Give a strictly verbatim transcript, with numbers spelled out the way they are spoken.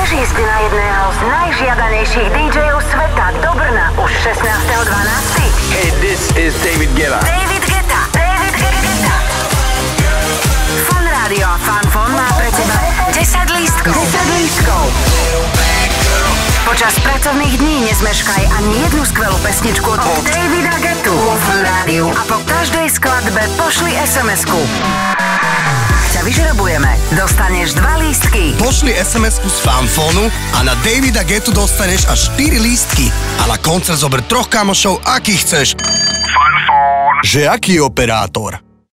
Chceš ísť na jedného z najžiadanejších dý džejov sveta do Brna už šestnásteho decembra? Hey, this is David Guetta. David Guetta. David Guetta. Fan Rádio a Fanfón má pre teba desať lístkov. desať lístkov. Počas pracovných dní nezmeškaj ani jednu skvelú pesničku od Davida Guettu vo Fan Rádiu a po každej skladbe pošli es em esku. Ťa vyžrebujeme. Dostaneš dva lístky. Pošli es em esku z Fanfónu a na Davida Guettu dostaneš až štyri lístky. A na koncert zober troch kamošov, akých chceš. Fanfón. Že aký operátor?